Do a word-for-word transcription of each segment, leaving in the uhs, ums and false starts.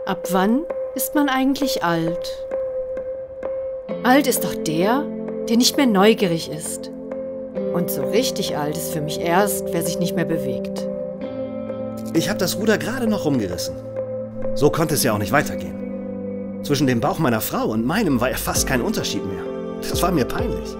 Ab wann ist man eigentlich alt? Alt ist doch der, der nicht mehr neugierig ist. Und so richtig alt ist für mich erst, wer sich nicht mehr bewegt. Ich habe das Ruder gerade noch rumgerissen. So konnte es ja auch nicht weitergehen. Zwischen dem Bauch meiner Frau und meinem war ja fast kein Unterschied mehr. Das war mir peinlich.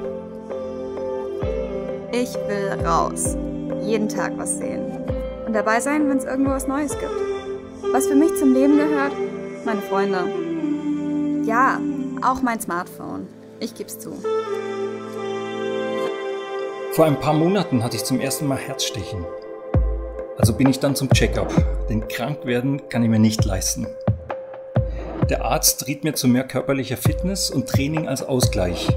Ich will raus. Jeden Tag was sehen. Und dabei sein, wenn es irgendwo was Neues gibt. Was für mich zum Leben gehört? Meine Freunde. Ja, auch mein Smartphone. Ich geb's zu. Vor ein paar Monaten hatte ich zum ersten Mal Herzstechen. Also bin ich dann zum Check-up, denn krank werden kann ich mir nicht leisten. Der Arzt riet mir zu mehr körperlicher Fitness und Training als Ausgleich.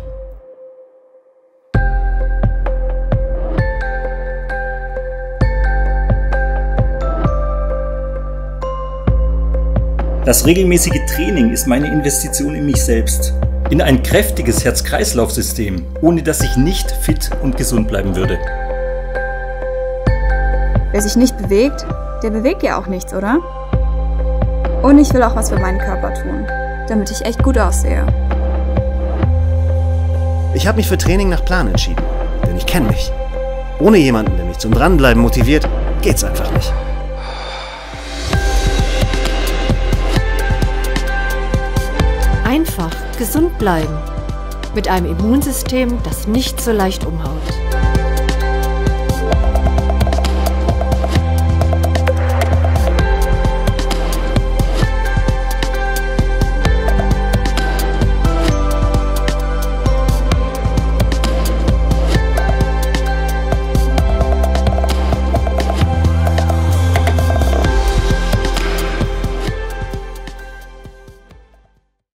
Das regelmäßige Training ist meine Investition in mich selbst, in ein kräftiges Herz-Kreislauf-System, ohne das ich nicht fit und gesund bleiben würde. Wer sich nicht bewegt, der bewegt ja auch nichts, oder? Und ich will auch was für meinen Körper tun, damit ich echt gut aussehe. Ich habe mich für Training nach Plan entschieden, denn ich kenne mich. Ohne jemanden, der mich zum Dranbleiben motiviert, geht's einfach nicht. Einfach gesund bleiben. Mit einem Immunsystem, das nicht so leicht umhaut.